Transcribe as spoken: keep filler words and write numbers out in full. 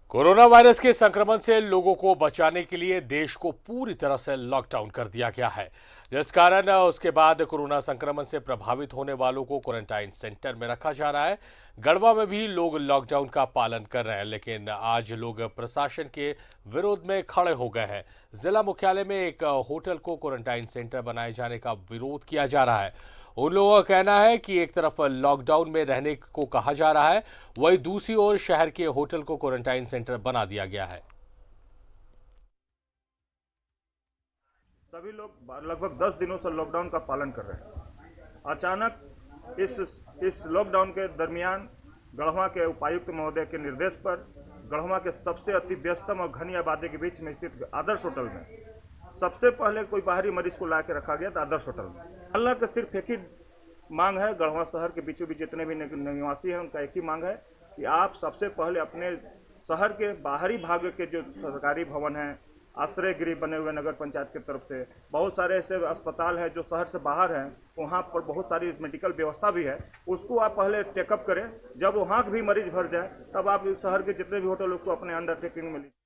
Corona virus के संक्रमण से लोगों को बचाने के लिए देश को पूरी तरह से लॉकडाउन कर दिया गया है, जिस कारण उसके बाद कोरोना संक्रमण से प्रभावित होने वालों को क्वारंटाइन सेंटर में रखा जा रहा है। गढ़वा में भी लोग लॉकडाउन का पालन कर रहे हैं, लेकिन आज लोग प्रशासन के विरोध में खड़े हो गए हैं। जिला मुख्यालय में एक होटल को क्वारंटाइन सेंटर बनाए जाने का विरोध किया जा रहा है। उन लोगों का कहना है कि एक तरफ लॉकडाउन में रहने को कहा जा रहा है, वहीं दूसरी ओर शहर के होटल को क्वारंटाइन सेंटर बना दिया गया है। सभी लोग लगभग दस दिनों से लॉकडाउन का पालन कर रहे हैं। अचानक इस इस लॉकडाउन के दरमियान गढ़वा के उपायुक्त महोदय के निर्देश पर गढ़वा के सबसे अति व्यस्तम और घनी आबादी के बीच में स्थित आदर्श होटल में सबसे पहले कोई बाहरी मरीज को ला के रखा गया था। आदर्श होटल में अल्लाह का सिर्फ एक ही मांग है, गढ़वा शहर के बीचों बीच जितने भी निवासी हैं उनका एक ही मांग है कि आप सबसे पहले अपने शहर के बाहरी भाग के जो सरकारी भवन हैं, आश्रय गृह बने हुए नगर पंचायत की तरफ से, बहुत सारे ऐसे अस्पताल हैं जो शहर से बाहर हैं, वहाँ पर बहुत सारी मेडिकल व्यवस्था भी है, उसको आप पहले चेकअप करें। जब वहाँ भी मरीज भर जाए तब आप शहर के जितने भी होटल उसको अपने अंडरटेकिंग में लीजिए।